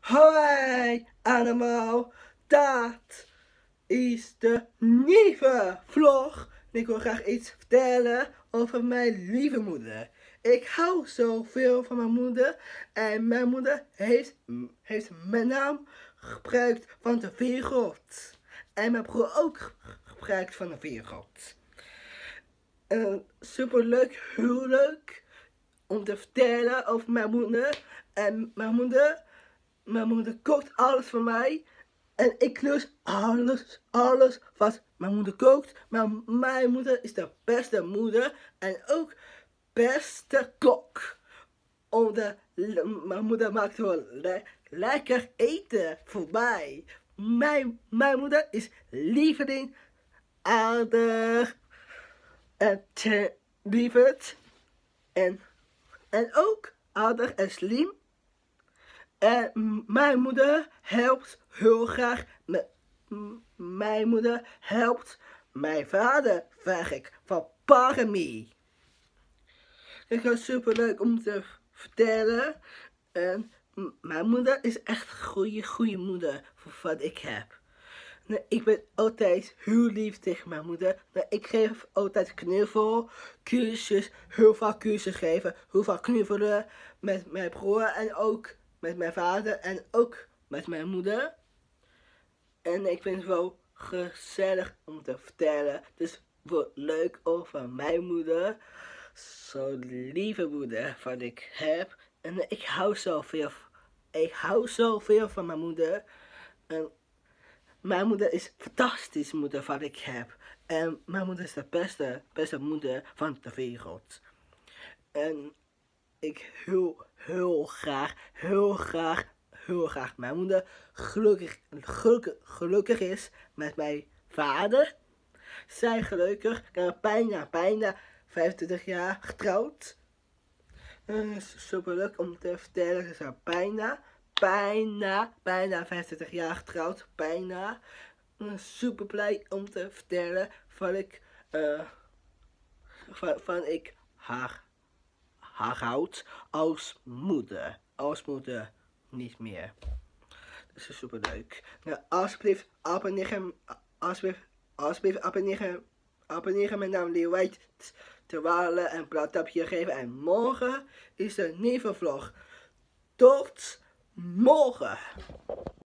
Hoi allemaal, dat is de nieuwe vlog. Ik wil graag iets vertellen over mijn lieve moeder. Ik hou zoveel van mijn moeder en mijn moeder heeft mijn naam gebruikt van de wereld. En mijn broer ook gebruikt van de wereld. Super leuk, heel leuk om te vertellen over mijn moeder. En mijn moeder kookt alles voor mij. En ik lust alles wat mijn moeder kookt. Maar mijn moeder is de beste moeder. En ook beste kok. Mijn moeder maakt wel lekker eten voor mij. Mijn moeder is lieveling, aardig en lieverd. En ook aardig en slim. En mijn moeder helpt heel graag. Mijn moeder helpt mijn vader werk van Parami. Het is super leuk om te vertellen. En mijn moeder is echt een goede moeder voor wat ik heb. Ik ben altijd heel lief tegen mijn moeder. Ik geef altijd knuffel, kusjes, heel veel kusjes geven. Heel veel knuffelen met mijn broer en ook met mijn vader en ook met mijn moeder. En ik vind het wel gezellig om te vertellen. Dus wat leuk over mijn moeder. Zo'n lieve moeder wat ik heb. En ik hou zoveel van mijn moeder. En mijn moeder is een fantastische moeder wat ik heb. En mijn moeder is de beste moeder van de wereld. En ik heel graag mijn moeder gelukkig is met mijn vader. Zij gelukkig, bijna 25 jaar getrouwd. En het is super leuk om te vertellen, ze zijn bijna 25 jaar getrouwd, bijna. Super blij om te vertellen van ik haar houd als moeder. Als moeder niet meer. Dat is super leuk. Nou, alsjeblieft abonneren met naam Leeuwijk te walen en blauwtapje geven. En morgen is de nieuwe vlog. Tot morgen!